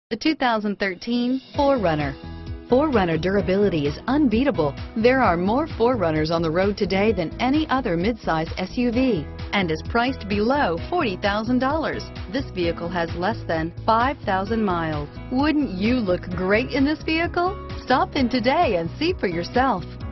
The 2013 4Runner. 4Runner durability is unbeatable. There are more 4Runners on the road today than any other midsize SUV and is priced below $40,000. This vehicle has less than 5,000 miles. Wouldn't you look great in this vehicle? Stop in today and see for yourself.